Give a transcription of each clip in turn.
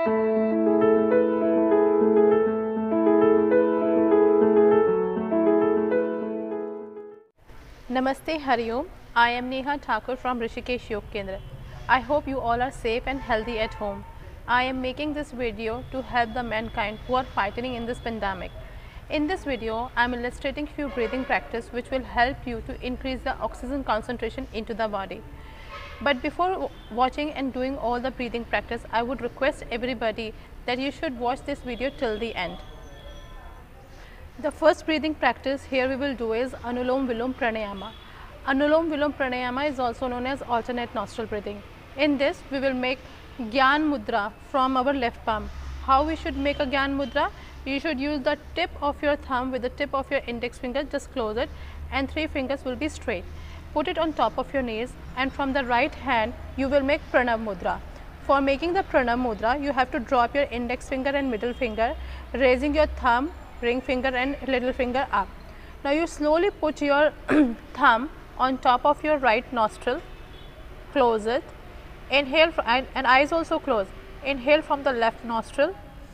Namaste Hariom. I am Neha Thakur from Rishikesh Yog Kendra. I hope you all are safe and healthy at home. I am making this video to help the mankind who are fighting in this pandemic. In this video, I am illustrating few breathing practice which will help you to increase the oxygen concentration into the body. But before watching and doing all the breathing practice, I would request everybody that you should watch this video till the end. The first breathing practice here we will do is Anulom Vilom Pranayama. Anulom Vilom Pranayama is also known as alternate nostril breathing. In this, we will make Gyan Mudra from our left palm. How we should make a Gyan Mudra? You should use the tip of your thumb with the tip of your index finger, just close it, and 3 fingers will be straight. Put it on top of your knees, and from the right hand, you will make Pranav Mudra. For making the Pranav Mudra, you have to drop your index finger and middle finger, raising your thumb, ring finger and little finger up. Now you slowly put your thumb on top of your right nostril, close it, inhale and eyes also close. Inhale from the left nostril.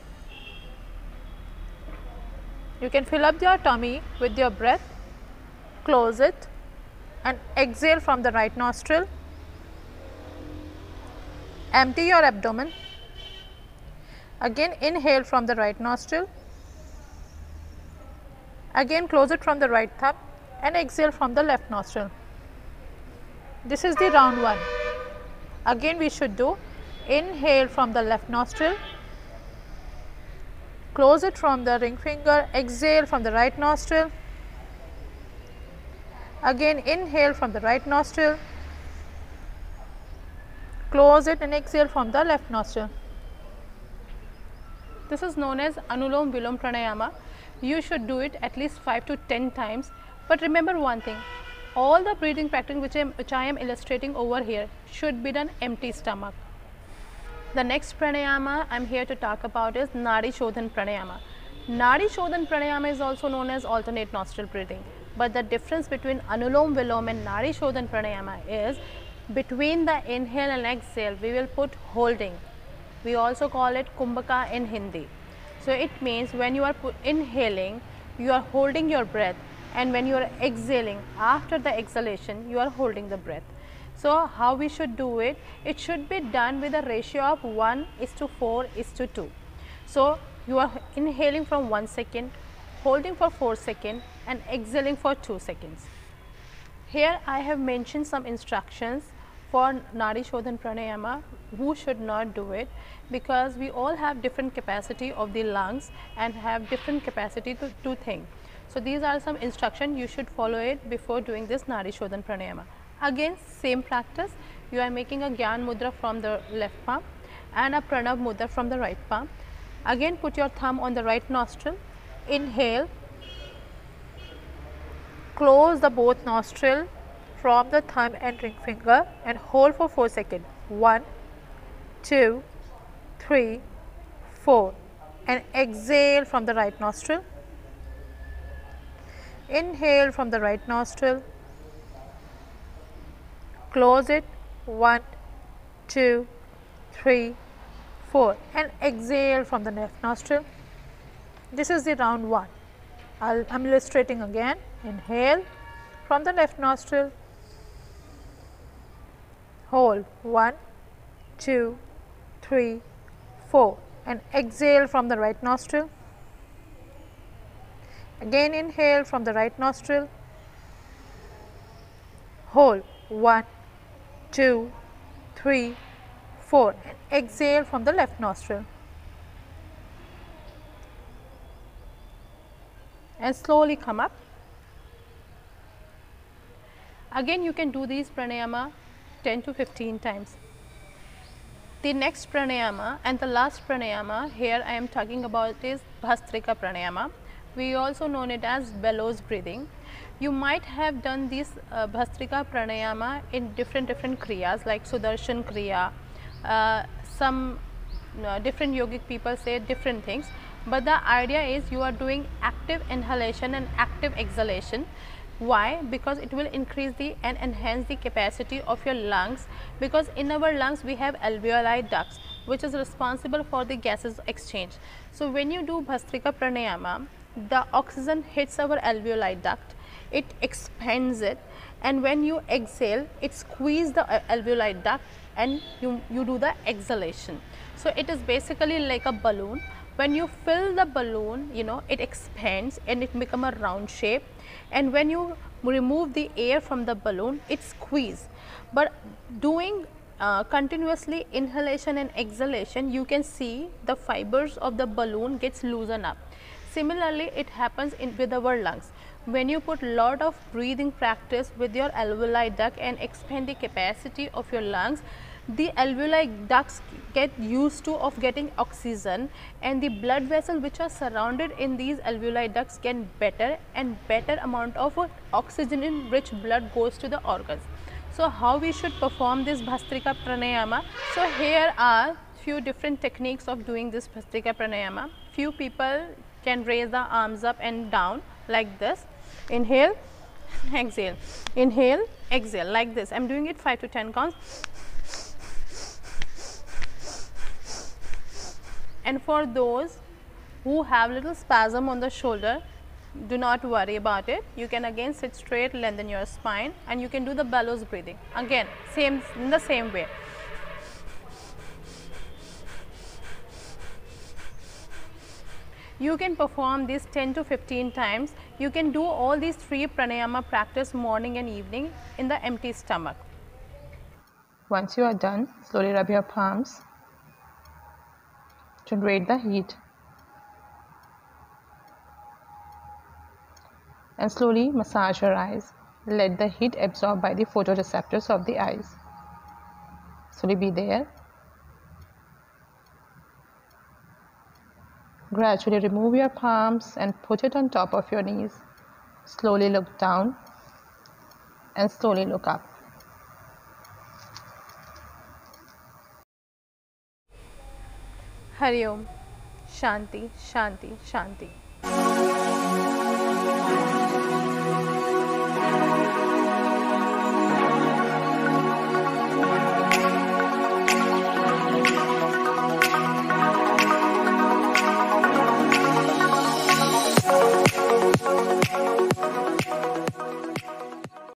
You can fill up your tummy with your breath, close it and exhale from the right nostril. Empty your abdomen. Again inhale from the right nostril. Again close it from the right thumb and exhale from the left nostril. This is the round 1. Again we should do inhale from the left nostril, close it from the ring finger, exhale from the right nostril. Again inhale from the right nostril, close it and exhale from the left nostril. This is known as Anulom Vilom Pranayama. You should do it at least 5 to 10 times. But remember one thing, all the breathing practice which I am illustrating over here should be done empty stomach. The next pranayama I am here to talk about is Nadi Shodhan Pranayama. Nadi Shodhan Pranayama is also known as alternate nostril breathing. But the difference between Anulom Vilom and Nadi Shodhan Pranayama is between the inhale and exhale we will put holding. We also call it Kumbhaka in Hindi. So it means when you are inhaling, you are holding your breath, and when you are exhaling, after the exhalation, you are holding the breath. So how we should do it? It should be done with a ratio of 1:4:2. So you are inhaling from 1 second, holding for 4 seconds and exhaling for 2 seconds. Here I have mentioned some instructions for Nadi Shodhan Pranayama, who should not do it, because we all have different capacity of the lungs and have different capacity to think. So these are some instructions, you should follow it before doing this Nadi Shodhan Pranayama. Again same practice, you are making a Gyan Mudra from the left palm and a Pranav Mudra from the right palm. Again put your thumb on the right nostril, inhale, close the both nostril from the thumb and ring finger and hold for 4 seconds. 1, 2, 3, 4 and exhale from the right nostril. Inhale from the right nostril, close it, 1, 2, 3, 4 and exhale from the left nostril. This is the round 1. I am illustrating again. Inhale from the left nostril, hold 1, 2, 3, 4 and exhale from the right nostril. Again inhale from the right nostril, hold 1, 2, 3, 4 and exhale from the left nostril. And slowly come up. Again you can do these pranayama 10 to 15 times. The next pranayama and the last pranayama here I am talking about is Bhastrika Pranayama. We also know it as bellows breathing. You might have done this Bhastrika Pranayama in different kriyas like Sudarshan Kriya. Some different yogic people say different things, but the idea is you are doing active inhalation and active exhalation. Why? Because it will increase and enhance the capacity of your lungs, because in our lungs we have alveoli ducts. which is responsible for the gases exchange. So when you do Bhastrika Pranayama, the oxygen hits our alveoli duct, it expands it, and when you exhale, it squeezes the alveoli duct and you do the exhalation. So it is basically like a balloon. When you fill the balloon, it expands and it become a round shape, and when you remove the air from the balloon, it squeeze. But doing continuously inhalation and exhalation, you can see the fibers of the balloon gets loosened up. Similarly, it happens with our lungs. When you put lot of breathing practice with your alveoli duct and expand the capacity of your lungs, the alveoli ducts get used to of getting oxygen, and the blood vessels which are surrounded in these alveoli ducts get better, and better amount of oxygen in rich blood goes to the organs. So how we should perform this Bhastrika Pranayama? So here are few different techniques of doing this Bhastrika Pranayama. Few people can raise the arms up and down like this. Inhale, exhale, inhale, exhale, like this. I am doing it 5 to 10 counts. And for those who have little spasm on the shoulder, do not worry about it. You can again sit straight, lengthen your spine, and you can do the bellows breathing. Again, in the same way. You can perform this 10 to 15 times. You can do all these 3 pranayama practice morning and evening in the empty stomach. Once you are done, slowly rub your palms to rate the heat, and slowly massage your eyes. Let the heat absorb by the photoreceptors of the eyes. Slowly be there. Gradually remove your palms and put it on top of your knees. Slowly look down and slowly look up. Hari Om. Shanti, Shanti, Shanti.